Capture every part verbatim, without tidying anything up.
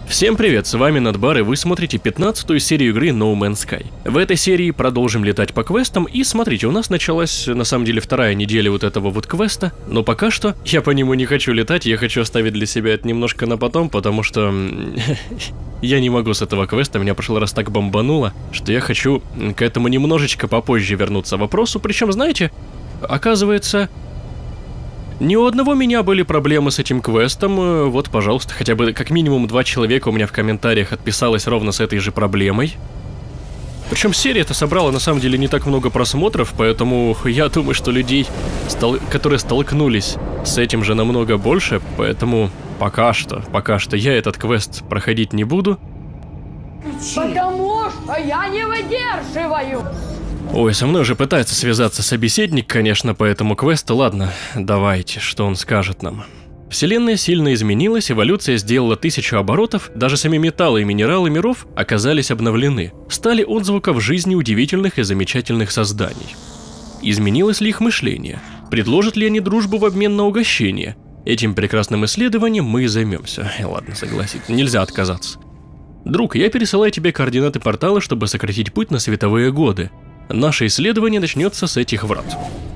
Всем привет, с вами Надбар, и вы смотрите пятнадцатую серию игры No Man's Sky. В этой серии продолжим летать по квестам, и смотрите, у нас началась, на самом деле, вторая неделя вот этого вот квеста, но пока что я по нему не хочу летать, я хочу оставить для себя это немножко на потом, потому что я не могу с этого квеста, меня в прошлый раз так бомбануло, что я хочу к этому немножечко попозже вернуться вопросу, причем, знаете, оказывается... Ни у одного меня были проблемы с этим квестом, вот, пожалуйста, хотя бы как минимум два человека у меня в комментариях отписалось ровно с этой же проблемой. Причем серия-то собрала на самом деле не так много просмотров, поэтому я думаю, что людей, стол... которые столкнулись с этим же намного больше, поэтому пока что, пока что я этот квест проходить не буду. Потому что я не выдерживаю! Ой, со мной уже пытается связаться собеседник, конечно, по этому квесту. Ладно, давайте, что он скажет нам. Вселенная сильно изменилась, эволюция сделала тысячу оборотов, даже сами металлы и минералы миров оказались обновлены, стали отзвуком жизни удивительных и замечательных созданий. Изменилось ли их мышление? Предложат ли они дружбу в обмен на угощение? Этим прекрасным исследованием мы и займемся. Ладно, согласитесь, нельзя отказаться. Друг, я пересылаю тебе координаты портала, чтобы сократить путь на световые годы. Наше исследование начнется с этих врат.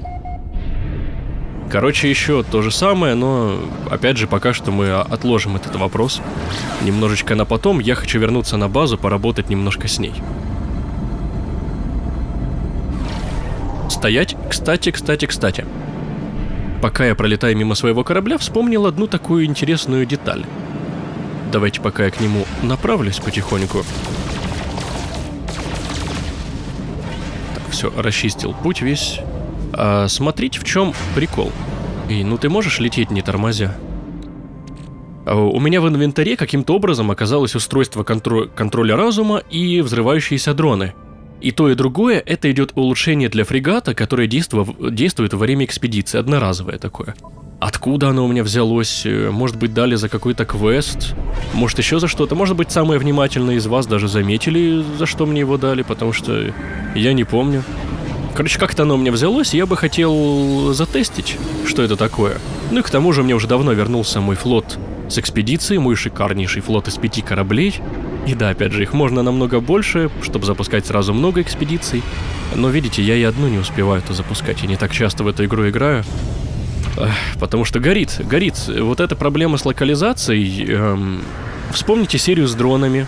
Короче, еще то же самое, но опять же пока что мы отложим этот вопрос немножечко на потом. Я хочу вернуться на базу, поработать немножко с ней. Стоять. Кстати, кстати, кстати. Пока я пролетаю мимо своего корабля, вспомнил одну такую интересную деталь. Давайте пока я к нему направлюсь потихоньку. Все, расчистил путь весь. А, смотрите, в чем прикол. И ну ты можешь лететь, не тормозя? А, у меня в инвентаре каким-то образом оказалось устройство контро- контроля разума и взрывающиеся дроны. И то, и другое, это идет улучшение для фрегата, которое действует, действует во время экспедиции, одноразовое такое. Откуда оно у меня взялось? Может быть, дали за какой-то квест? Может, еще за что-то? Может быть, самые внимательные из вас даже заметили, за что мне его дали, потому что я не помню. Короче, как-то оно у меня взялось, и я бы хотел затестить, что это такое. Ну и к тому же мне уже давно вернулся мой флот с экспедиции, мой шикарнейший флот из пяти кораблей. И да, опять же, их можно намного больше, чтобы запускать сразу много экспедиций. Но видите, я и одну не успеваю-то запускать, я не так часто в эту игру играю. Потому что горит, горит. Вот эта проблема с локализацией. Эм, вспомните серию с дронами.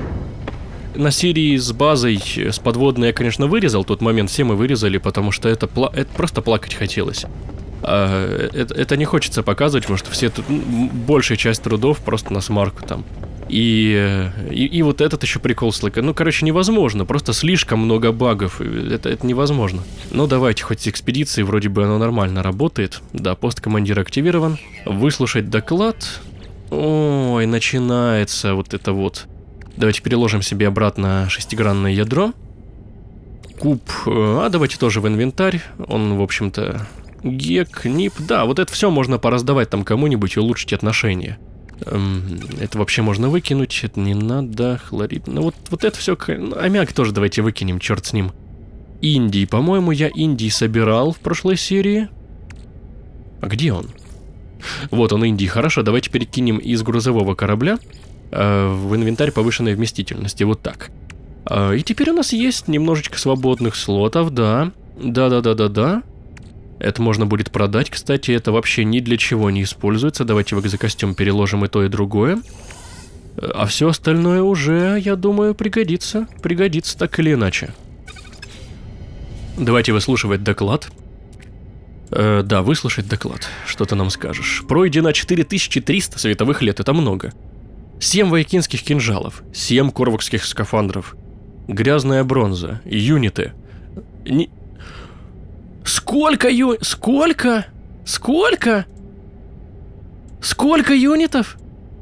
На серии с базой, с подводной я, конечно, вырезал. Тот момент все мы вырезали, потому что это, пла- это просто плакать хотелось. А, это, это не хочется показывать, потому что все тут, большая часть трудов просто на смарку там. И, и, и вот этот еще прикол с локализацией. Ну, короче, невозможно. Просто слишком много багов. Это, это невозможно. Ну, давайте, хоть с экспедицией вроде бы оно нормально работает. Да, пост командира активирован. Выслушать доклад. Ой, начинается вот это вот. Давайте переложим себе обратно шестигранное ядро. Куб. А давайте тоже в инвентарь. Он, в общем-то, гек, нип. Да, вот это все можно пораздавать там кому-нибудь и улучшить отношения. Это вообще можно выкинуть, это не надо, хлорид. Ну вот, вот это все, ну, аммиак тоже давайте выкинем, черт с ним. Индий, по-моему, я Индий собирал в прошлой серии. А где он? Вот он, Индий, хорошо, давайте перекинем из грузового корабля э, в инвентарь повышенной вместительности, вот так. э, И теперь у нас есть немножечко свободных слотов, да. Да-да-да-да-да. Это можно будет продать, кстати, это вообще ни для чего не используется. Давайте в экзокостюм переложим и то, и другое. А все остальное уже, я думаю, пригодится. Пригодится так или иначе. Давайте выслушивать доклад. Э, да, выслушать доклад. Что ты нам скажешь? Пройдено четыре тысячи триста световых лет, это много. семь вайкинских кинжалов, семь корвокских скафандров, грязная бронза, юниты. Не... Сколько ю... Сколько? Сколько? Сколько юнитов?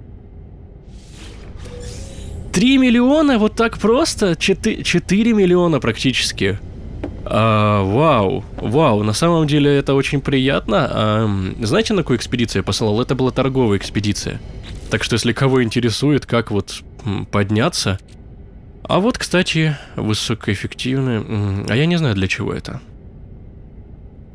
Три миллиона? Вот так просто? Четы... Четыре миллиона практически. А, вау. Вау, на самом деле это очень приятно. А, знаете, на какую экспедицию я посылал? Это была торговая экспедиция. Так что, если кого интересует, как вот подняться... А вот, кстати, высокоэффективная... А я не знаю, для чего это.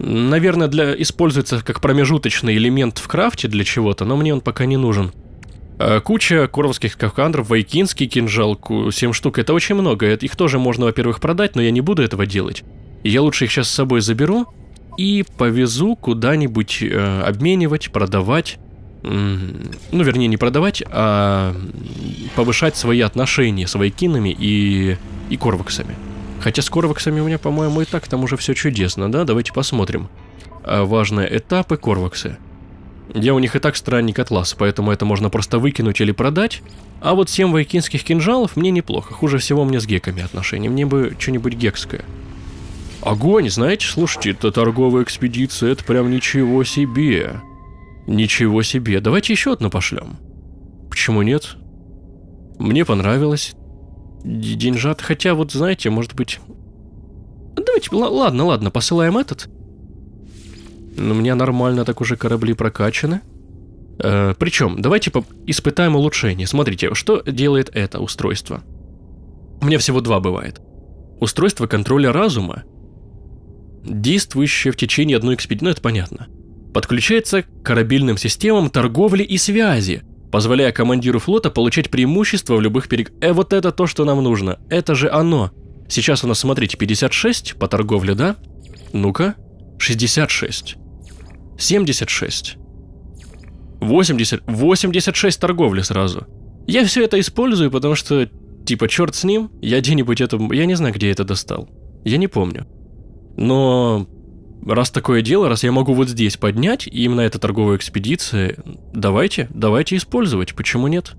Наверное, для... используется как промежуточный элемент в крафте для чего-то, но мне он пока не нужен. А, куча коровских скафандров, вайкинский кинжал, семь штук. Это очень много. Их тоже можно, во-первых, продать, но я не буду этого делать. Я лучше их сейчас с собой заберу и повезу куда-нибудь э, обменивать, продавать. Ну, вернее, не продавать, а повышать свои отношения с вайкинами и, и корваксами. Хотя с корваксами у меня, по-моему, и так там уже все чудесно, да? Давайте посмотрим. А, важные этапы корваксы. Я у них и так странник атлас, поэтому это можно просто выкинуть или продать. А вот семь вайкинских кинжалов мне неплохо. Хуже всего мне с геками отношения. Мне бы что-нибудь гекское. Огонь, знаете, слушайте, это торговая экспедиция, это прям ничего себе. Ничего себе. Давайте еще одну пошлем. Почему нет? Мне понравилось. Деньжат. Хотя вот, знаете, может быть... Давайте, ладно, ладно, посылаем этот. У меня нормально так уже корабли прокачаны. Э, причем, давайте испытаем улучшение. Смотрите, что делает это устройство. У меня всего два бывает. Устройство контроля разума, действующее в течение одной экспедиции. Ну, это понятно. Подключается к корабельным системам торговли и связи, позволяя командиру флота получать преимущество в любых перег... Э, вот это то, что нам нужно. Это же оно. Сейчас у нас, смотрите, пятьдесят шесть по торговле, да? Ну-ка. шестьдесят шесть. семьдесят шесть. восемьдесят. восемьдесят шесть торговли сразу. Я все это использую, потому что, типа, черт с ним. Я где-нибудь это... Я не знаю, где я это достал. Я не помню. Но... Раз такое дело, раз я могу вот здесь поднять, и именно эта торговая экспедиция, давайте, давайте использовать, почему нет?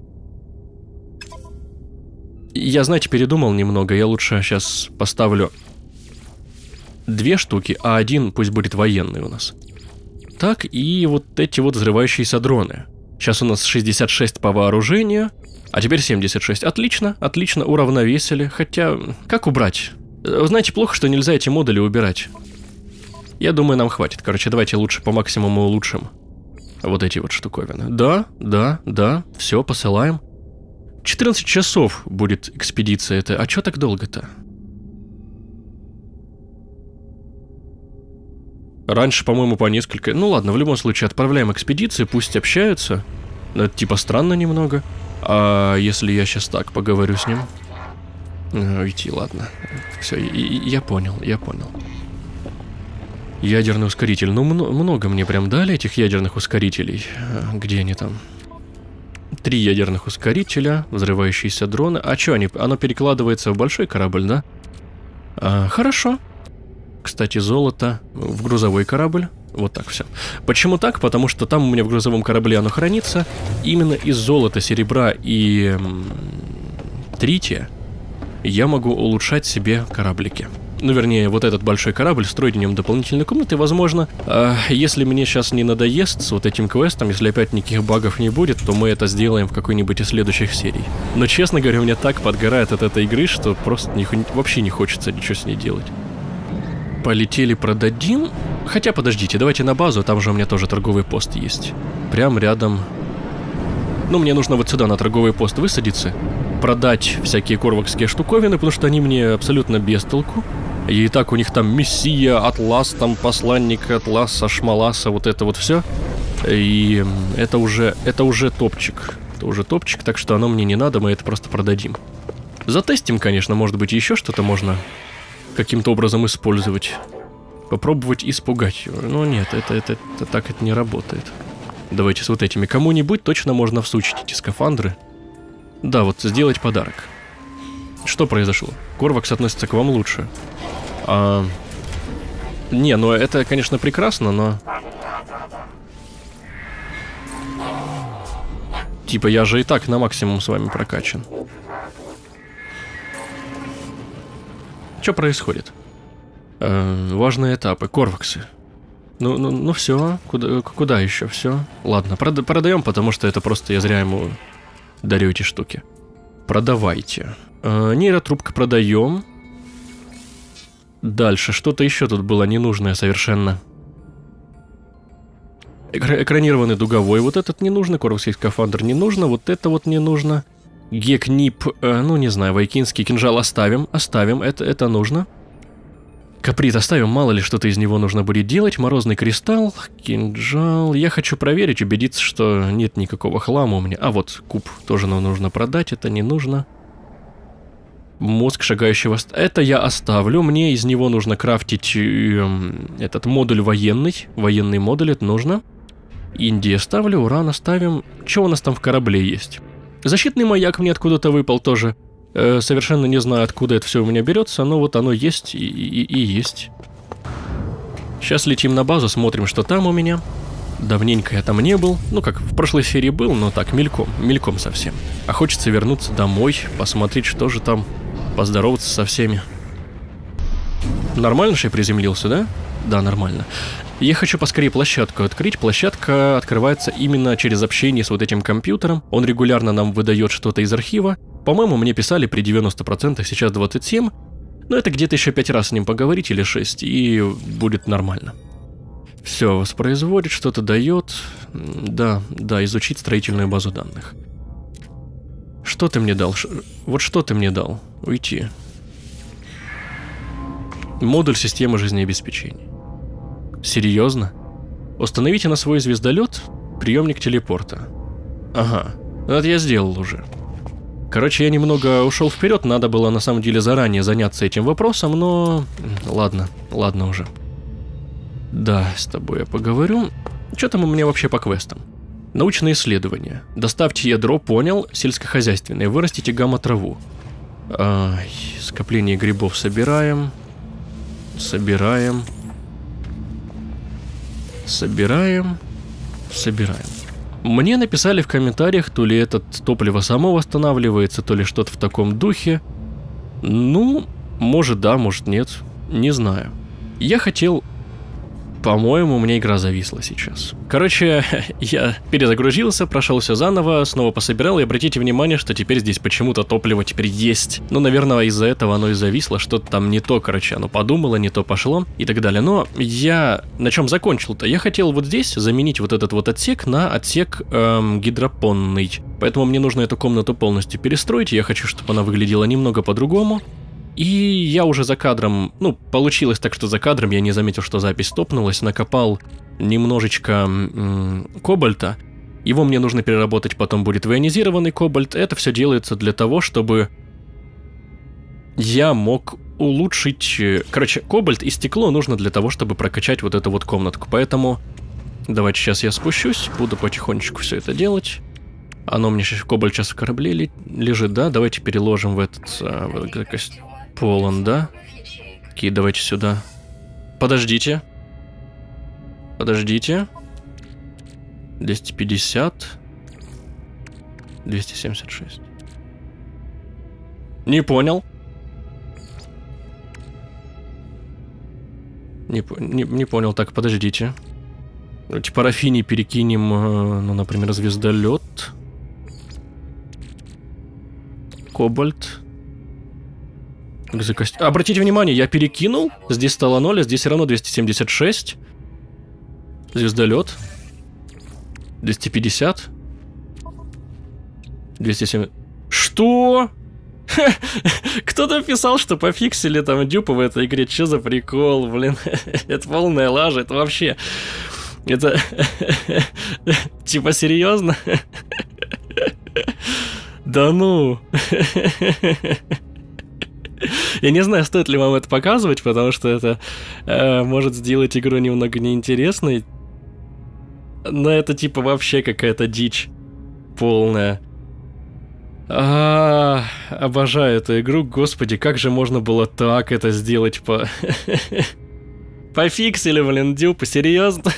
Я, знаете, передумал немного, я лучше сейчас поставлю две штуки, а один пусть будет военный у нас. Так, и вот эти вот взрывающиеся дроны. Сейчас у нас шестьдесят шесть по вооружению, а теперь семьдесят шесть. Отлично, отлично, уравновесили, хотя, как убрать? Знаете, плохо, что нельзя эти модули убирать. Я думаю, нам хватит. Короче, давайте лучше по максимуму улучшим вот эти вот штуковины. Да, да, да, все, посылаем. четырнадцать часов будет экспедиция эта. А чё так долго-то? Раньше, по-моему, по несколько... Ну ладно, в любом случае, отправляем экспедиции, пусть общаются. Но это типа странно немного. А если я сейчас так поговорю с ним? Уйти, ладно. Все, я понял, я понял. Ядерный ускоритель. Ну, много мне прям дали этих ядерных ускорителей. Где они там? Три ядерных ускорителя, взрывающиеся дроны. А что они? Оно перекладывается в большой корабль, да? А, хорошо. Кстати, золото в грузовой корабль. Вот так все. Почему так? Потому что там у меня в грузовом корабле оно хранится. Именно из золота, серебра и трития я могу улучшать себе кораблики. Ну, вернее, вот этот большой корабль, строить в нем дополнительные комнаты, возможно. э, Если мне сейчас не надоест с вот этим квестом, если опять никаких багов не будет, то мы это сделаем в какой-нибудь из следующих серий. Но, честно говоря, у меня так подгорает от этой игры, что просто не, вообще не хочется ничего с ней делать. Полетели, продадим. Хотя, подождите, давайте на базу, там же у меня тоже торговый пост есть. Прям рядом. Ну, мне нужно вот сюда на торговый пост высадиться, продать всякие корвакские штуковины, потому что они мне абсолютно без толку. И так у них там мессия, атлас, там посланник атласа, шмаласа, вот это вот все. И это уже, это уже топчик. Это уже топчик, так что оно мне не надо, мы это просто продадим. Затестим, конечно, может быть, еще что-то можно каким-то образом использовать. Попробовать испугать его. Но нет, это, это, это так это не работает. Давайте с вот этими. Кому-нибудь точно можно всучить эти скафандры. Да, вот сделать подарок. Что произошло? Корвакс относится к вам лучше. А... Не, ну это, конечно, прекрасно, но... Типа я же и так на максимум с вами прокачан. Что происходит? Э, важные этапы. Корваксы. Ну, ну, ну все. Куда, куда еще? Все. Ладно, прода продаем, потому что это просто я зря ему дарю эти штуки. Продавайте. Э, нейротрубка продаем. Дальше. Что-то еще тут было ненужное совершенно. Экра экранированный дуговой. Вот этот не нужно. Корвакский скафандр не нужно. Вот это вот не нужно. Гекнип. Э, ну, не знаю. Вайкинский кинжал оставим. Оставим. Это, это нужно. Каприт оставим, мало ли что-то из него нужно будет делать. Морозный кристалл, кинжал. Я хочу проверить, убедиться, что нет никакого хлама у меня. А вот куб тоже нам нужно продать, это не нужно. Мозг шагающего... Это я оставлю, мне из него нужно крафтить э, этот модуль военный. Военный модуль, это нужно. Индии ставлю, уран оставим. Что у нас там в корабле есть? Защитный маяк мне откуда-то выпал тоже. Э, совершенно не знаю, откуда это все у меня берется, но вот оно есть и, и, и есть. Сейчас летим на базу, смотрим, что там у меня. Давненько я там не был. Ну, как в прошлой серии был, но так, мельком, мельком совсем. А хочется вернуться домой, посмотреть, что же там, поздороваться со всеми. Нормально же я приземлился, да? Да, нормально. Я хочу поскорее площадку открыть. Площадка открывается именно через общение с вот этим компьютером. Он регулярно нам выдает что-то из архива. По-моему, мне писали при девяноста процентах, сейчас двадцать семь процентов. Но это где-то еще пять раз с ним поговорить или шесть, и будет нормально. Все, воспроизводит, что-то дает. Да, да, изучить строительную базу данных. Что ты мне дал? Ш... Вот что ты мне дал? Уйти. Модуль системы жизнеобеспечения. Серьезно? Установите на свой звездолет приемник телепорта. Ага, это я сделал уже. Короче, я немного ушел вперед, надо было на самом деле заранее заняться этим вопросом, но... Ладно, ладно уже. Да, с тобой я поговорю. Что там у меня вообще по квестам? Научные исследования. Доставьте ядро, понял. Сельскохозяйственные. Вырастите гамма-траву. Ай, скопление грибов собираем. Собираем. Собираем. Собираем. Мне написали в комментариях, то ли это топливо само восстанавливается, то ли что-то в таком духе. Ну, может да, может нет. Не знаю. Я хотел... По-моему, у меня игра зависла сейчас. Короче, я перезагрузился, прошелся заново, снова пособирал, и обратите внимание, что теперь здесь почему-то топливо теперь есть. Ну, наверное, из-за этого оно и зависло, что-то там не то, короче, оно подумало, не то пошло и так далее. Но я на чем закончил-то? Я хотел вот здесь заменить вот этот вот отсек на отсек эм, гидропонный. Поэтому мне нужно эту комнату полностью перестроить, я хочу, чтобы она выглядела немного по-другому. И я уже за кадром, ну, получилось так, что за кадром я не заметил, что запись стопнулась, накопал немножечко м- кобальта. Его мне нужно переработать, потом будет в ионизированный кобальт. Это все делается для того, чтобы я мог улучшить... Короче, кобальт и стекло нужно для того, чтобы прокачать вот эту вот комнатку. Поэтому давайте сейчас я спущусь, буду потихонечку все это делать. Оно мне сейчас, кобальт сейчас в корабле лежит, да? Давайте переложим в этот... В этот полон, да? Окей, давайте сюда. Подождите. Подождите. двести пятьдесят. двести семьдесят шесть. Не понял. Не, не, не понял. Так, подождите. Давайте парафиний перекинем, ну, например, звездолет. Кобальт. Обратите внимание, я перекинул. Здесь стало ноль, а здесь все равно двести семьдесят шесть. Звездолет. двести пятьдесят. двести семьдесят. Что? Кто-то писал, что пофиксили там дюпы в этой игре. Что за прикол, блин? Это полная лажа, это вообще... Это... Типа серьезно? Да ну... Я не знаю, стоит ли вам это показывать, потому что это э, может сделать игру немного неинтересной. Но это типа вообще какая-то дичь полная. А, обожаю эту игру, господи, как же можно было так это сделать по... Пофиксили, блин, дюпы, серьезно?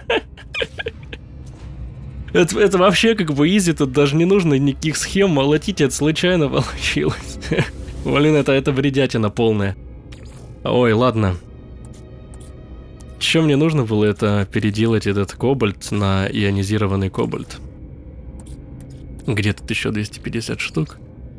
это, это вообще как бы изи, тут даже не нужно никаких схем молотить, это случайно получилось. Блин, это, это бредятина полная. Ой, ладно. Что мне нужно было, это переделать этот кобальт на ионизированный кобальт. Где тут еще двести пятьдесят штук?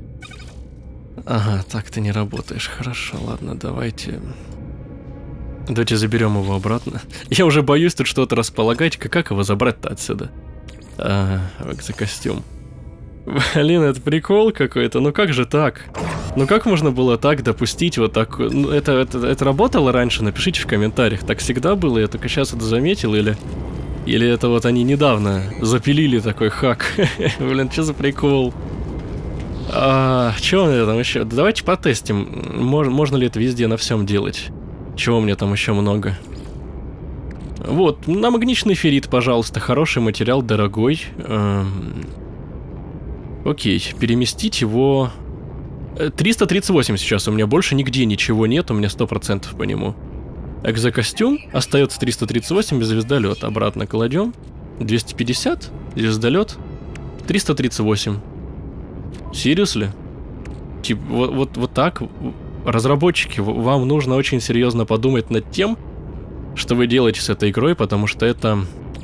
Ага, так ты не работаешь. Хорошо, ладно, давайте... Давайте заберем его обратно. Я уже боюсь тут что-то располагать. Как его забрать-то отсюда? А, за костюм. Блин, это прикол какой-то. Ну как же так? Ну как можно было так допустить вот так? Ну, это, это, это работало раньше? Напишите в комментариях. Так всегда было? Я только сейчас это заметил? Или, или это вот они недавно запилили такой хак? Блин, что за прикол? А, что у меня там еще? Да давайте потестим. Мож, можно ли это везде на всем делать? Чего у меня там еще много? Вот, намагниченный феррит, пожалуйста. Хороший материал, дорогой. Эм... Окей, переместить его... триста тридцать восемь сейчас, у меня больше нигде ничего нет, у меня сто процентов по нему. Экзокостюм, остается триста тридцать восемь, звездолет, обратно кладем. двести пятьдесят, звездолет, триста тридцать восемь. Seriously? Типа, вот, вот, вот так, разработчики, вам нужно очень серьезно подумать над тем, что вы делаете с этой игрой, потому что это...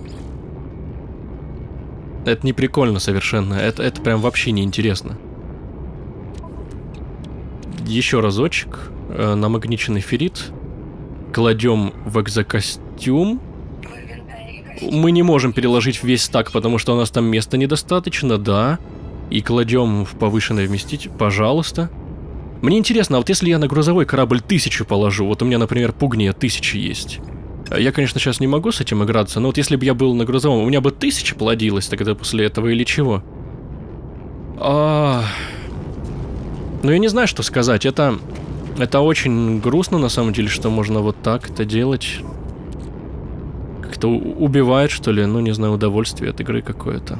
Это не прикольно совершенно, это, это прям вообще не интересно. Еще разочек, э, намагниченный феррит, кладем в экзокостюм. Мы не можем переложить весь стак, потому что у нас там места недостаточно, да. И кладем в повышенное вместить, пожалуйста. Мне интересно, а вот если я на грузовой корабль тысячу положу, вот у меня, например, пугния тысяча есть. Я, конечно, сейчас не могу с этим играться, но вот если бы я был на грузовом, у меня бы тысяча плодилась тогда после этого или чего? А... Ну, я не знаю, что сказать. Это... Это очень грустно, на самом деле, что можно вот так это делать. Как-то убивает, что ли, ну, не знаю, удовольствие от игры какое-то.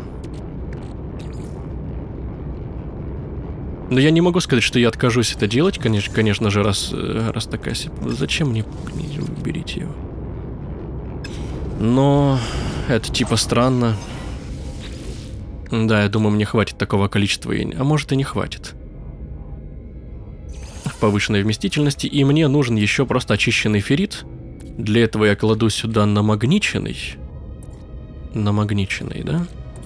Но я не могу сказать, что я откажусь это делать, конечно, конечно же, раз, раз такая... Зачем мне... Уберите его. Но это типа странно. Да, я думаю, мне хватит такого количества, а может и не хватит. В повышенной вместительности, и мне нужен еще просто очищенный феррит. Для этого я кладу сюда намагниченный. Намагниченный, да?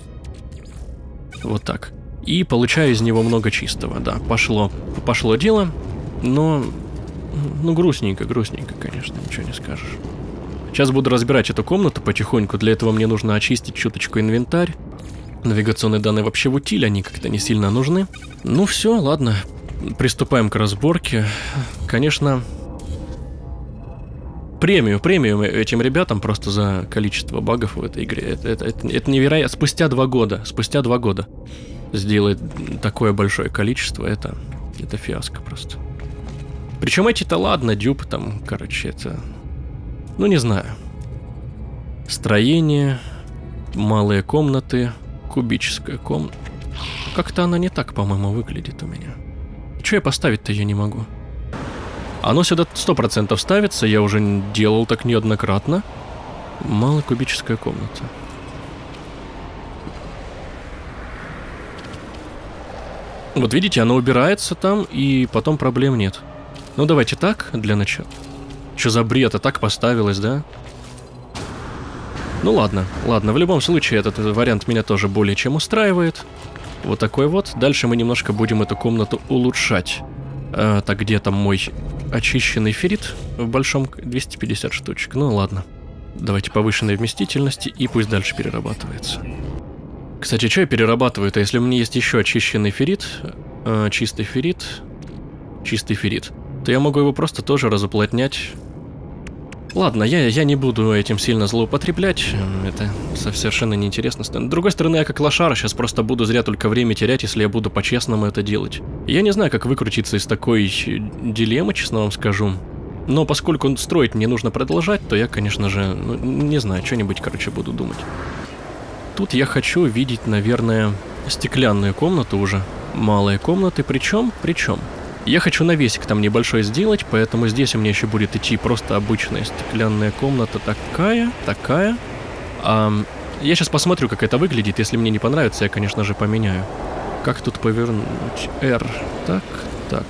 Вот так. И получаю из него много чистого, да. Пошло, пошло дело, но... Ну, грустненько, грустненько, конечно, ничего не скажешь. Сейчас буду разбирать эту комнату потихоньку. Для этого мне нужно очистить чуточку инвентарь. Навигационные данные вообще в утиль, они как-то не сильно нужны. Ну все, ладно. Приступаем к разборке. Конечно, премию, премию этим ребятам просто за количество багов в этой игре. Это, это, это, это невероятно. Спустя два года, спустя два года сделать такое большое количество, это, это фиаско просто. Причем эти-то ладно, дюб там, короче, это... Ну, не знаю. Строение, малые комнаты, кубическая комната. Как-то она не так, по-моему, выглядит у меня. Чё я поставить-то ее не могу? Оно сюда сто процентов ставится, я уже делал так неоднократно. Малая кубическая комната. Вот видите, оно убирается там, и потом проблем нет. Ну, давайте так, для начала. Что за бред, а так поставилось, да? Ну ладно, ладно, в любом случае этот, этот вариант меня тоже более чем устраивает. Вот такой вот. Дальше мы немножко будем эту комнату улучшать. А, так, где там мой очищенный феррит в большом? двести пятьдесят штучек, ну ладно. Давайте повышенной вместительности, и пусть дальше перерабатывается. Кстати, что я перерабатываю-то, если у меня есть еще очищенный феррит, э, чистый феррит, чистый феррит, то я могу его просто тоже разуплотнять. Ладно, я, я не буду этим сильно злоупотреблять, это совершенно неинтересно. С другой стороны, я как лошара сейчас просто буду зря только время терять, если я буду по-честному это делать. Я не знаю, как выкрутиться из такой дилеммы, честно вам скажу. Но поскольку строить мне нужно продолжать, то я, конечно же, ну, не знаю, что-нибудь, короче, буду думать. Тут я хочу видеть, наверное, стеклянную комнату уже. Малые комнаты, причем, причем. Я хочу навесик там небольшой сделать, поэтому здесь у меня еще будет идти просто обычная стеклянная комната такая, такая. А, я сейчас посмотрю, как это выглядит. Если мне не понравится, я, конечно же, поменяю. Как тут повернуть? R. Так, так.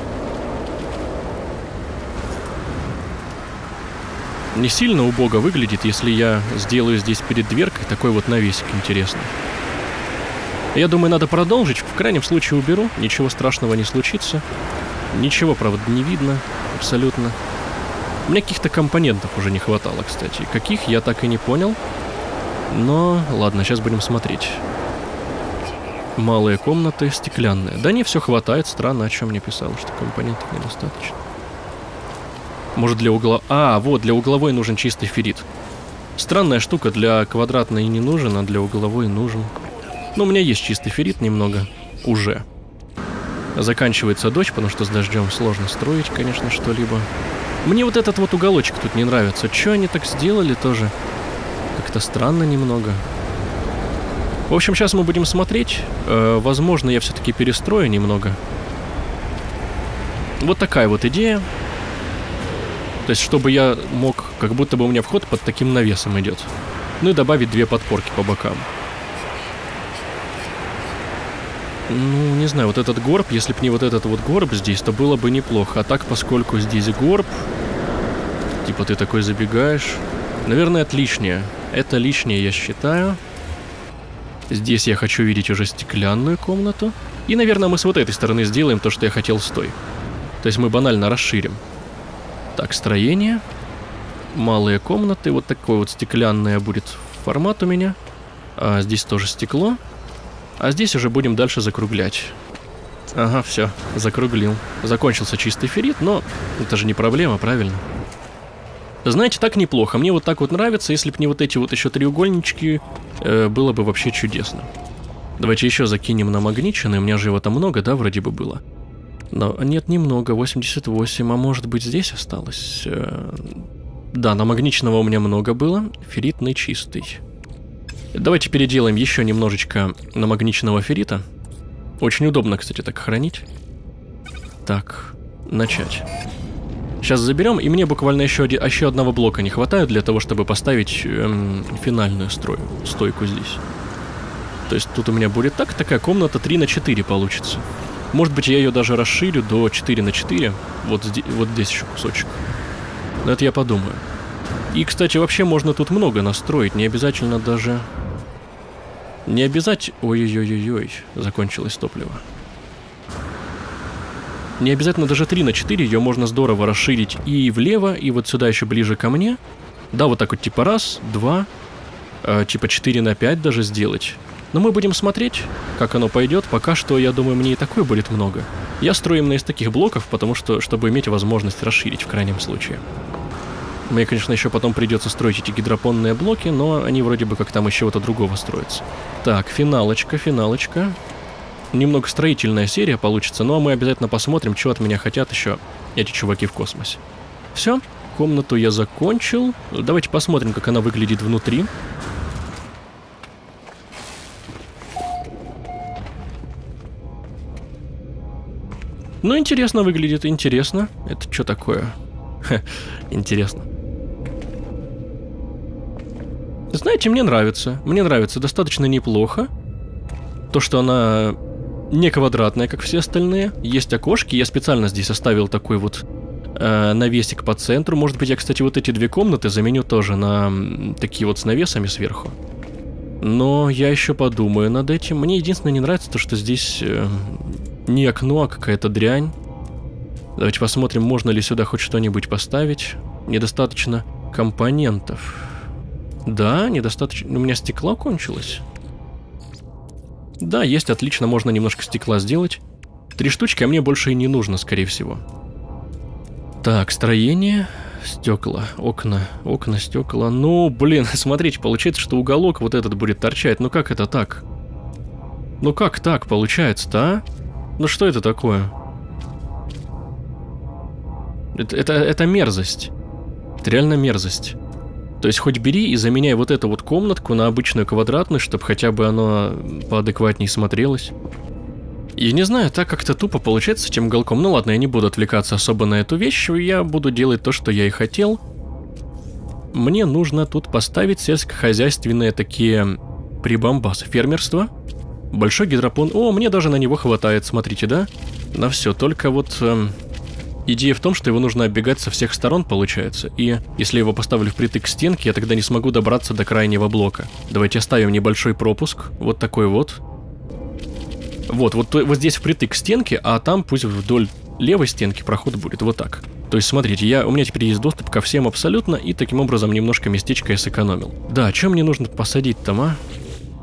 Не сильно убого выглядит, если я сделаю здесь перед дверкой такой вот навесик интересный. Я думаю, надо продолжить. В крайнем случае уберу. Ничего страшного не случится. Ничего, правда, не видно. Абсолютно. Мне каких-то компонентов уже не хватало, кстати. Каких, я так и не понял. Но, ладно, сейчас будем смотреть. Малые комнаты, стеклянные. Да не, все хватает. Странно, о чем мне писало, что компонентов недостаточно. Может для угла... А, вот, для угловой нужен чистый феррит. Странная штука, для квадратной не нужен, а для угловой нужен. Ну, у меня есть чистый феррит немного. Уже. Заканчивается дождь, потому что с дождем сложно строить, конечно, что-либо. Мне вот этот вот уголочек тут не нравится. Че они так сделали тоже? Как-то странно немного. В общем, сейчас мы будем смотреть. Э, возможно, я все-таки перестрою немного. Вот такая вот идея. То есть, чтобы я мог... Как будто бы у меня вход под таким навесом идет. Ну и добавить две подпорки по бокам. Ну, не знаю, вот этот горб, если бы не вот этот вот горб здесь, то было бы неплохо. А так, поскольку здесь горб... Типа ты такой забегаешь... Наверное, это лишнее. Это лишнее, я считаю. Здесь я хочу видеть уже стеклянную комнату. И, наверное, мы с вот этой стороны сделаем то, что я хотел с той. То есть мы банально расширим. Так, строение. Малые комнаты. Вот такой вот стеклянный будет формат у меня. А здесь тоже стекло. А здесь уже будем дальше закруглять. Ага, все, закруглил. Закончился чистый феррит, но это же не проблема, правильно? Знаете, так неплохо. Мне вот так вот нравится. Если бы не вот эти вот еще треугольнички, э, было бы вообще чудесно. Давайте еще закинем намагниченный. У меня же его там много, да, вроде бы было? Но нет, немного. восемьдесят восемь. А может быть здесь осталось? Э, да, намагниченного у меня много было. Ферритный чистый. Давайте переделаем еще немножечко намагниченного феррита. Очень удобно, кстати, так хранить. Так, начать. Сейчас заберем, и мне буквально еще, один, еще одного блока не хватает для того, чтобы поставить эм, финальную строю, стойку здесь. То есть тут у меня будет так, такая комната три на четыре получится. Может быть, я ее даже расширю до четыре на четыре. Вот здесь, вот здесь еще кусочек. Но это я подумаю. И, кстати, вообще можно тут много настроить. Не обязательно даже... Не обязательно... Ой-ой-ой-ой, закончилось топливо. Не обязательно даже три на четыре, ее можно здорово расширить и влево, и вот сюда еще ближе ко мне. Да, вот так вот типа раз, два, э, типа четыре на пять даже сделать. Но мы будем смотреть, как оно пойдет. Пока что, я думаю, мне и такое будет много. Я строю именно из таких блоков, потому что, чтобы иметь возможность расширить в крайнем случае. Мне, конечно, еще потом придется строить эти гидропонные блоки, но они вроде бы как там из чего-то другого строятся. Так, финалочка, финалочка. Немного строительная серия получится, но мы обязательно посмотрим, что от меня хотят еще эти чуваки в космосе. Все, комнату я закончил. Давайте посмотрим, как она выглядит внутри. Ну, интересно выглядит, интересно. Это что такое? Ха, интересно. Знаете, мне нравится. Мне нравится достаточно неплохо. То, что она... не квадратная, как все остальные. Есть окошки. Я специально здесь оставил такой вот э, навесик по центру. Может быть, я, кстати, вот эти две комнаты заменю тоже на такие вот с навесами сверху. Но я еще подумаю над этим. Мне единственное не нравится то, что здесь э, не окно, а какая-то дрянь. Давайте посмотрим, можно ли сюда хоть что-нибудь поставить. Недостаточно компонентов. Да, недостаточно... У меня стекло кончилось. Да, есть, отлично, можно немножко стекла сделать. Три штучки, а мне больше и не нужно, скорее всего. Так, строение, стекла, окна, окна, стекла. Ну, блин, смотрите, получается, что уголок вот этот будет торчать. Ну как это так? Ну как так получается-то, а? Ну что это такое? Это, это, это мерзость. Это реально мерзость. То есть хоть бери и заменяй вот эту вот комнатку на обычную квадратную, чтобы хотя бы оно поадекватнее смотрелось. И не знаю, так как-то тупо получается с этим уголком. Ну ладно, я не буду отвлекаться особо на эту вещь, я буду делать то, что я и хотел. Мне нужно тут поставить сельскохозяйственные такие прибамбасы. Фермерство. Большой гидропон. О, мне даже на него хватает, смотрите, да? На все, только вот... Эм... Идея в том, что его нужно оббегать со всех сторон, получается. И если я его поставлю впритык к стенке, я тогда не смогу добраться до крайнего блока. Давайте оставим небольшой пропуск. Вот такой вот. Вот, вот, вот здесь впритык к стенке, а там пусть вдоль левой стенки проход будет. Вот так. То есть, смотрите, я, у меня теперь есть доступ ко всем абсолютно, и таким образом немножко местечко я сэкономил. Да, что мне нужно посадить там, а?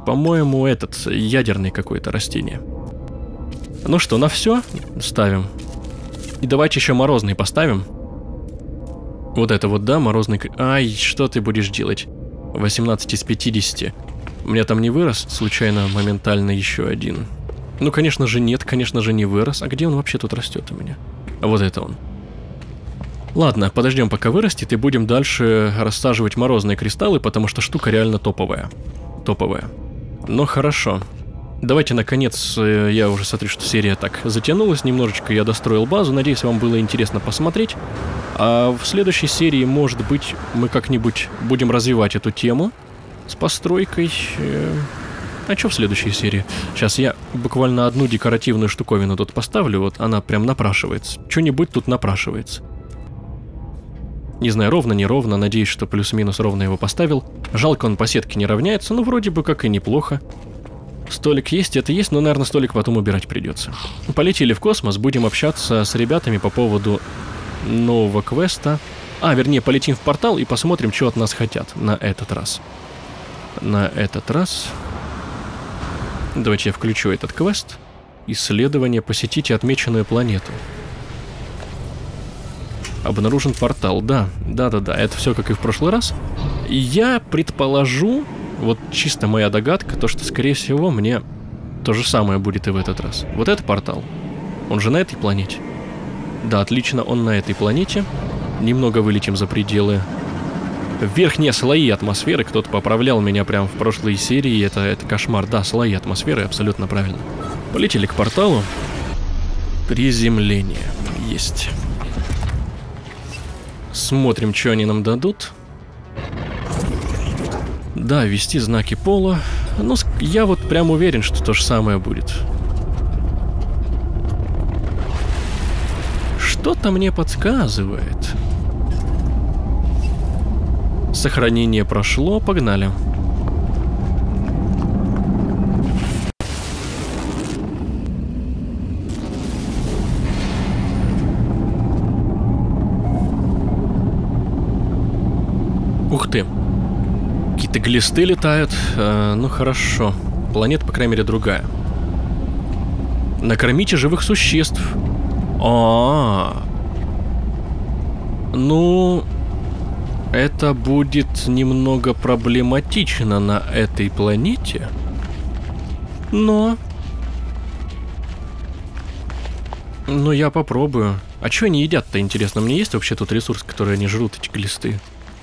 По-моему, этот ядерный какое-то растение. Ну что, на все ставим. И давайте еще морозный поставим. Вот это вот, да, морозный... Ай, что ты будешь делать? восемнадцать из пятидесяти. У меня там не вырос, случайно, моментально еще один. Ну, конечно же, нет, конечно же, не вырос. А где он вообще тут растет у меня? Вот это он. Ладно, подождем, пока вырастет, и будем дальше рассаживать морозные кристаллы, потому что штука реально топовая. Топовая. Но хорошо. Давайте, наконец, я уже смотрю, что серия так затянулась немножечко, я достроил базу, надеюсь, вам было интересно посмотреть. А в следующей серии, может быть, мы как-нибудь будем развивать эту тему с постройкой. А что в следующей серии? Сейчас я буквально одну декоративную штуковину тут поставлю, вот она прям напрашивается. Что-нибудь тут напрашивается. Не знаю, ровно, не ровно, надеюсь, что плюс-минус ровно его поставил. Жалко, он по сетке не равняется, но вроде бы как и неплохо. Столик есть, это есть, но, наверное, столик потом убирать придется. Полетели в космос, будем общаться с ребятами по поводу нового квеста. А, вернее, полетим в портал и посмотрим, что от нас хотят на этот раз. На этот раз... Давайте я включу этот квест. Исследование, посетите отмеченную планету. Обнаружен портал, да, да-да-да, это все как и в прошлый раз. Я предположу, вот чисто моя догадка, то что, скорее всего, мне то же самое будет и в этот раз. Вот это портал, он же на этой планете. Да, отлично, он на этой планете. Немного вылетим за пределы. Верхние слои атмосферы, кто-то поправлял меня прям в прошлой серии, это, это кошмар. Да, слои атмосферы, абсолютно правильно. Полетели к порталу. Приземление есть. Смотрим, что они нам дадут. Да, ввести знаки пола. Ну, я вот прям уверен, что то же самое будет. Что-то мне подсказывает. Сохранение прошло, погнали. Ух ты. Какие-то глисты летают. Э, ну хорошо. Планета, по крайней мере, другая. Накормите живых существ. А-а-а. Ну... Это будет немного проблематично на этой планете. Но... Но я попробую. А что они едят-то, интересно? Мне есть вообще тут ресурс, который они жрут, эти глисты?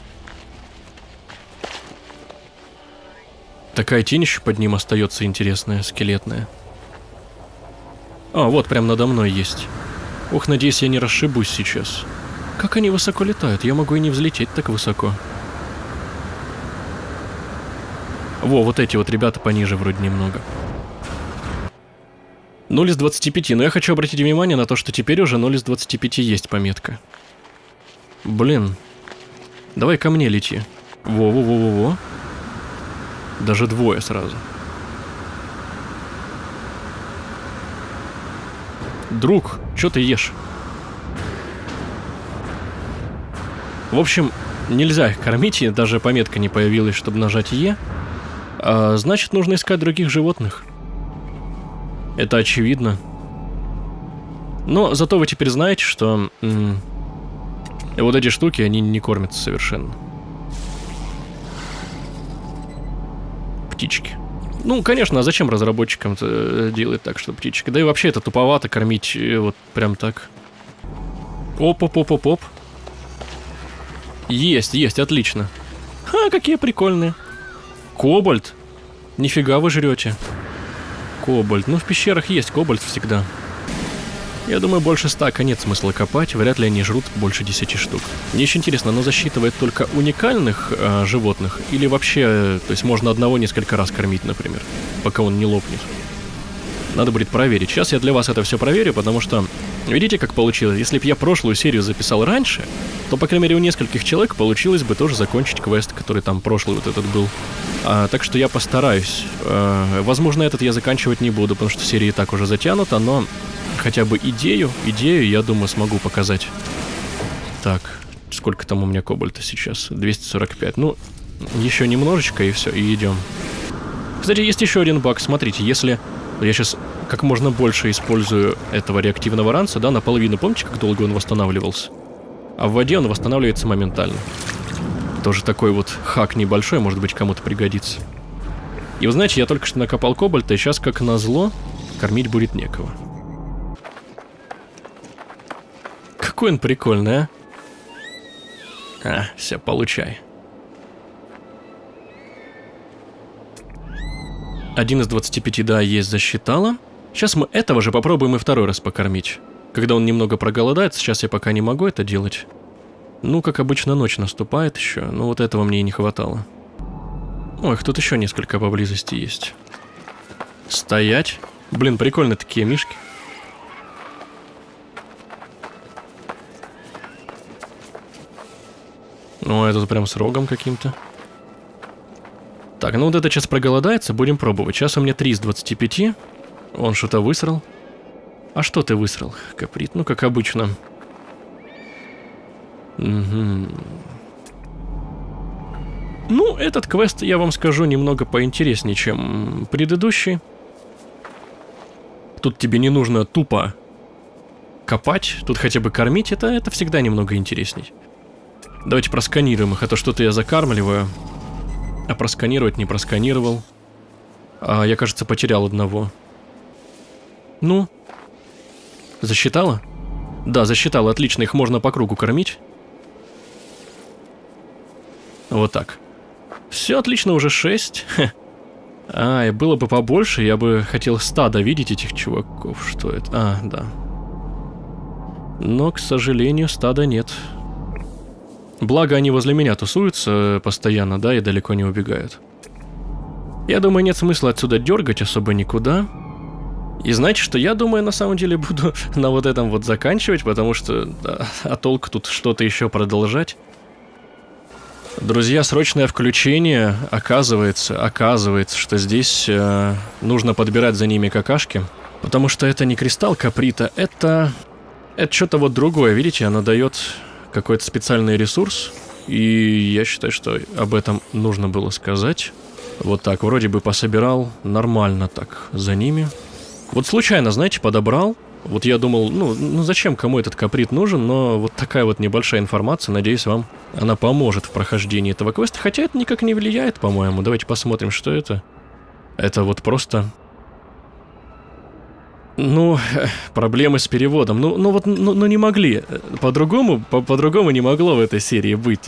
Такая тень еще под ним остается интересная, скелетная. А, вот прям надо мной есть. Ох, надеюсь, я не расшибусь сейчас. Как они высоко летают? Я могу и не взлететь так высоко. Во, вот эти вот ребята пониже вроде немного. ноль из двадцати пяти. Но я хочу обратить внимание на то, что теперь уже ноль из двадцати пяти есть пометка. Блин. Давай ко мне лети. Во-во-во-во-во. Даже двое сразу. Друг, что ты ешь? В общем, нельзя их кормить, и даже пометка не появилась, чтобы нажать Е. А, значит, нужно искать других животных. Это очевидно. Но зато вы теперь знаете, что м- вот эти штуки, они не кормятся совершенно. Птички. Ну, конечно, а зачем разработчикам делать так, что птички? Да и вообще это туповато кормить вот прям так. Оп-оп-оп-оп-оп. Есть, есть, отлично. Ха, какие прикольные. Кобальт. Нифига вы жрете. Кобальт. Ну, в пещерах есть кобальт всегда. Я думаю, больше стака нет смысла копать. Вряд ли они жрут больше десяти штук. Мне еще интересно, оно засчитывает только уникальных э, животных? Или вообще, э, то есть можно одного несколько раз кормить, например, пока он не лопнет? Надо будет проверить. Сейчас я для вас это все проверю, потому что... Видите, как получилось? Если бы я прошлую серию записал раньше, то, по крайней мере, у нескольких человек получилось бы тоже закончить квест, который там прошлый вот этот был. А, так что я постараюсь. А, возможно, этот я заканчивать не буду, потому что серия и так уже затянута, но хотя бы идею, идею, я думаю, смогу показать. Так, сколько там у меня кобальта сейчас? двести сорок пять. Ну, еще немножечко и все, и идем. Кстати, есть еще один баг. Смотрите, если я сейчас как можно больше использую этого реактивного ранца, да, наполовину, помните, как долго он восстанавливался? А в воде он восстанавливается моментально. Тоже такой вот хак небольшой, может быть, кому-то пригодится. И вы знаете, я только что накопал кобальта, и сейчас, как назло, кормить будет некого. Какой он прикольный, а? А, все, получай. Один из двадцати пяти, да, есть, засчитала. Сейчас мы этого же попробуем и второй раз покормить. Когда он немного проголодается, сейчас я пока не могу это делать. Ну, как обычно, ночь наступает еще, но вот этого мне и не хватало. Ой, тут еще несколько поблизости есть. Стоять. Блин, прикольно такие мишки. Ну, это прям с рогом каким-то. Так, ну вот это сейчас проголодается, будем пробовать. Сейчас у меня три из двадцати пяти. Он что-то высрал. А что ты высрал, Каприт? Ну, как обычно. Угу. Ну, этот квест, я вам скажу, немного поинтереснее, чем предыдущий. Тут тебе не нужно тупо копать, тут хотя бы кормить, это, это всегда немного интересней. Давайте просканируем их, а то что-то я закармливаю. А просканировать не просканировал. А я, кажется, потерял одного. Ну? Засчитала? Да, засчитала, отлично, их можно по кругу кормить. Вот так. Все отлично, уже шесть. А, и было бы побольше, я бы хотел стадо видеть этих чуваков. Что это? А, да. Но, к сожалению, стада нет. Благо, они возле меня тусуются постоянно, да, и далеко не убегают. Я думаю, нет смысла отсюда дергать особо никуда. И знаете, что я думаю, на самом деле буду на вот этом вот заканчивать, потому что, да, а толку тут что-то еще продолжать. Друзья, срочное включение. Оказывается, оказывается, что здесь э, нужно подбирать за ними какашки. Потому что это не кристалл Каприта, это... Это что-то вот другое, видите, оно дает какой-то специальный ресурс. И я считаю, что об этом нужно было сказать. Вот так, вроде бы пособирал нормально так за ними. Вот случайно, знаете, подобрал. Вот я думал, ну, ну зачем кому этот Каприт нужен, но вот такая вот небольшая информация, надеюсь, вам она поможет в прохождении этого квеста. Хотя это никак не влияет, по-моему. Давайте посмотрим, что это. Это вот просто... Ну, проблемы с переводом. Ну, ну вот, ну, ну не могли. По-другому, по- по-другому не могло в этой серии быть.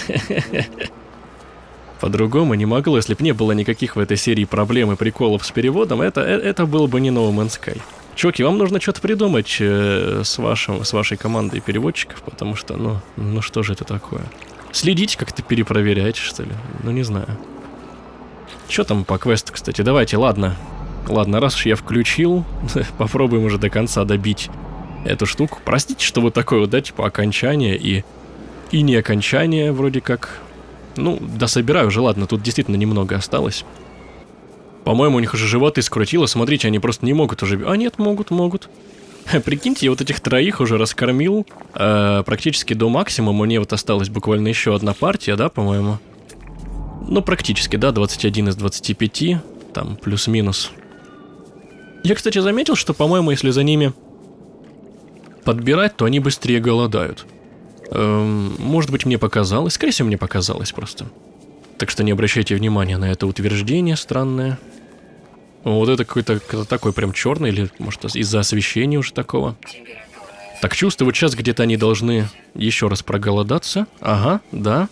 По-другому не могло, если бы не было никаких в этой серии проблем и приколов с переводом, это, это был бы не No Man's Sky. Чуваки, вам нужно что-то придумать э, с, вашим, с вашей командой переводчиков, потому что, ну, ну что же это такое? Следите, как-то перепроверяйте, что ли? Ну, не знаю. Что там по квесту, кстати? Давайте, ладно. Ладно, раз уж я включил, попробуем уже до конца добить эту штуку. Простите, что вот такое вот, да, типа окончание и, и не окончание вроде как. Ну, да собираю уже, ладно, тут действительно немного осталось. По-моему, у них уже животы скрутило, смотрите, они просто не могут уже... А нет, могут, могут. Прикиньте, я вот этих троих уже раскормил э, практически до максимума. Мне вот осталась буквально еще одна партия, да, по-моему? Ну, практически, да, двадцать один из двадцати пяти, там, плюс-минус. Я, кстати, заметил, что, по-моему, если за ними подбирать, то они быстрее голодают. Эм, может быть, мне показалось. Скорее всего, мне показалось просто. Так что не обращайте внимания на это утверждение странное. Вот это какой-то такой прям черный, или, может, из-за освещения уже такого. Так, чувствую, вот сейчас где-то они должны еще раз проголодаться. Ага, да.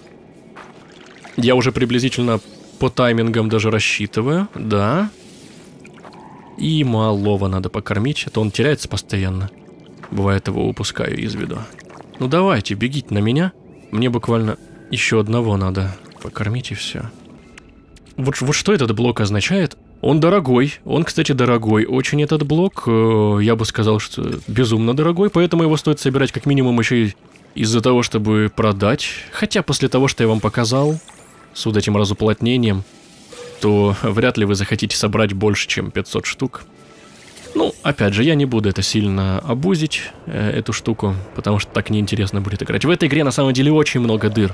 Я уже приблизительно по таймингам даже рассчитываю, да. И малого надо покормить, а то он теряется постоянно. Бывает, его упускаю из виду. Ну давайте, бегите на меня. Мне буквально еще одного надо покормить и все. Вот, вот что этот блок означает? Он дорогой, он, кстати, дорогой очень этот блок. Я бы сказал, что безумно дорогой, поэтому его стоит собирать как минимум еще и из-за того, чтобы продать. Хотя после того, что я вам показал, с вот этим разуплотнением, то вряд ли вы захотите собрать больше, чем пятьсот штук. Ну, опять же, я не буду это сильно абузить, э, эту штуку, потому что так неинтересно будет играть. В этой игре на самом деле очень много дыр.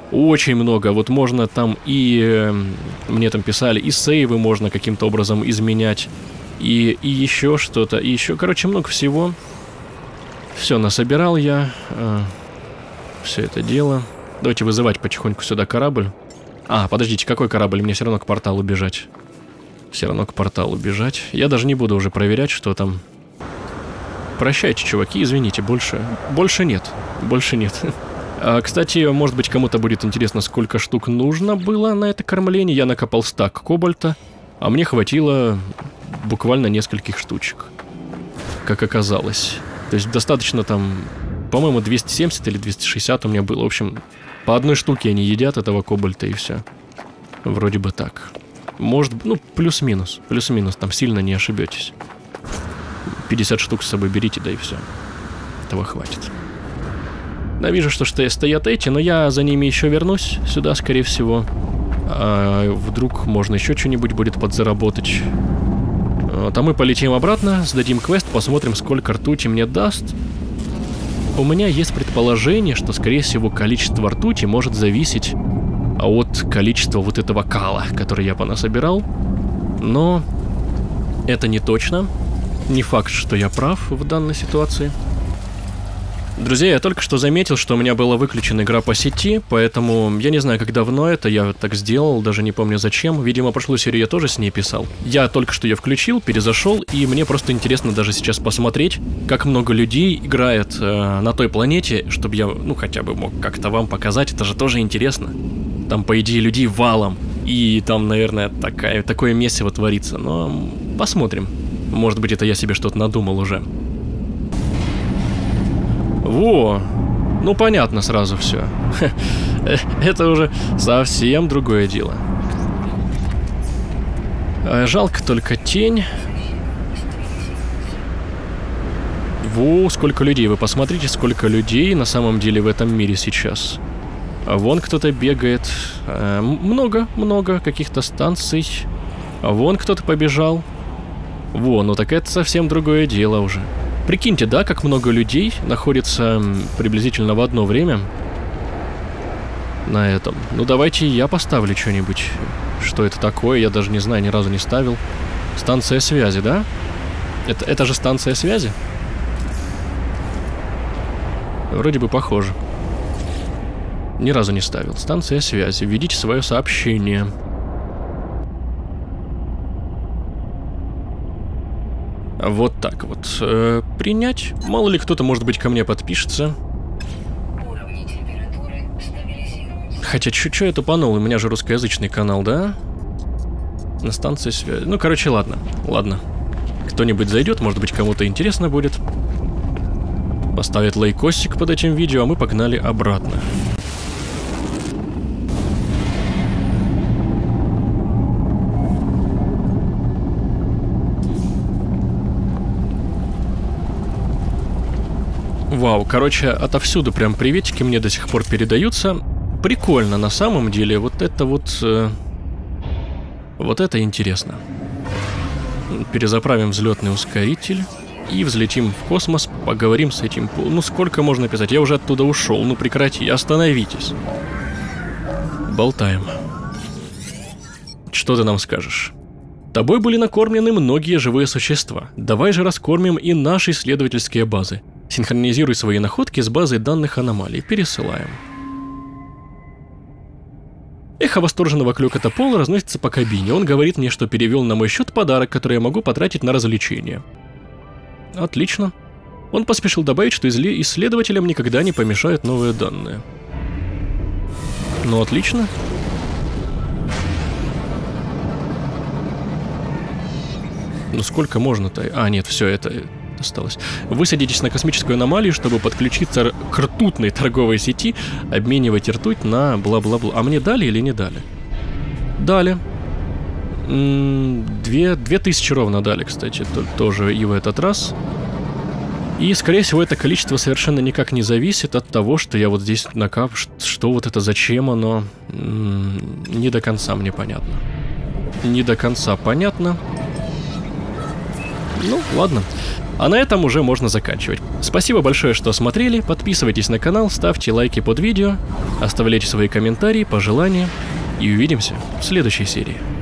Очень много. Вот можно там и... Э, мне там писали, и сейвы можно каким-то образом изменять. И, и еще что-то. И еще, короче, много всего. Все, насобирал я. Э, все это дело. Давайте вызывать потихоньку сюда корабль. А, подождите, какой корабль? Мне все равно к порталу бежать. Все равно к порталу бежать. Я даже не буду уже проверять, что там. Прощайте, чуваки, извините, больше... Больше нет. Больше нет. А, кстати, может быть, кому-то будет интересно, сколько штук нужно было на это кормление. Я накопал стак кобальта, а мне хватило буквально нескольких штучек, как оказалось. То есть достаточно там, по-моему, двести семьдесят или двести шестьдесят у меня было. В общем, по одной штуке они едят этого кобальта и все. Вроде бы так. Может, ну, плюс-минус. Плюс-минус, там сильно не ошибетесь. пятьдесят штук с собой берите, да и все. Этого хватит. Да, вижу, что стоят эти, но я за ними еще вернусь сюда, скорее всего. А вдруг можно еще что-нибудь будет подзаработать. Вот, а мы полетим обратно, сдадим квест, посмотрим, сколько ртути мне даст. У меня есть предположение, что, скорее всего, количество ртути может зависеть от количества вот этого кала, который я понасобирал. Но это не точно. Не факт, что я прав в данной ситуации. Друзья, я только что заметил, что у меня была выключена игра по сети, поэтому я не знаю, как давно это я так сделал, даже не помню зачем. Видимо, прошлую серию я тоже с ней писал. Я только что ее включил, перезашел, и мне просто интересно даже сейчас посмотреть, как много людей играет э, на той планете, чтобы я, ну, хотя бы мог как-то вам показать, это же тоже интересно. Там, по идее, людей валом, и там, наверное, такая, такое месиво творится, но посмотрим. Может быть, это я себе что-то надумал уже. Во, ну понятно сразу все. Это уже совсем другое дело. Жалко только тень. Во, сколько людей. Вы посмотрите, сколько людей на самом деле в этом мире сейчас. Вон кто-то бегает. Много, много каких-то станций. Вон кто-то побежал. Во, ну так это совсем другое дело уже. Прикиньте, да, как много людей находится приблизительно в одно время на этом. Ну давайте я поставлю что-нибудь. Что это такое, я даже не знаю, ни разу не ставил. Станция связи, да? Это, это же станция связи? Вроде бы похоже. Ни разу не ставил. Станция связи. Введите свое сообщение. Вот так вот. Э, принять. Мало ли кто-то, может быть, ко мне подпишется. Хотя, что я тупанул? У меня же русскоязычный канал, да? На станции связи. Ну, короче, ладно. Ладно. Кто-нибудь зайдет, может быть, кому-то интересно будет. Поставит лайкосик под этим видео, а мы погнали обратно. Вау, короче, отовсюду прям приветики мне до сих пор передаются. Прикольно, на самом деле, вот это вот... Э, вот это интересно. Перезаправим взлетный ускоритель и взлетим в космос, поговорим с этим... Ну, сколько можно писать? Я уже оттуда ушел, ну прекрати, остановитесь. Болтаем. Что ты нам скажешь? Тобой были накормлены многие живые существа. Давай же раскормим и наши исследовательские базы. Синхронизируй свои находки с базой данных аномалий. Пересылаем. Эхо восторженного клёкота Пола разносится по кабине. Он говорит мне, что перевел на мой счет подарок, который я могу потратить на развлечения. Отлично. Он поспешил добавить, что исследователям никогда не помешают новые данные. Ну, отлично. Ну, сколько можно-то? А, нет, все, это... осталось. Вы садитесь на космическую аномалию, чтобы подключиться к ртутной торговой сети, обменивать ртуть на бла-бла-бла. А мне дали или не дали? Дали. Две, две тысячи ровно дали, кстати, тоже и в этот раз. И, скорее всего, это количество совершенно никак не зависит от того, что я вот здесь накап... Что вот это, зачем оно? Не до конца мне понятно. Не до конца понятно. Ну, ладно. А на этом уже можно заканчивать. Спасибо большое, что смотрели, подписывайтесь на канал, ставьте лайки под видео, оставляйте свои комментарии, пожелания, и увидимся в следующей серии.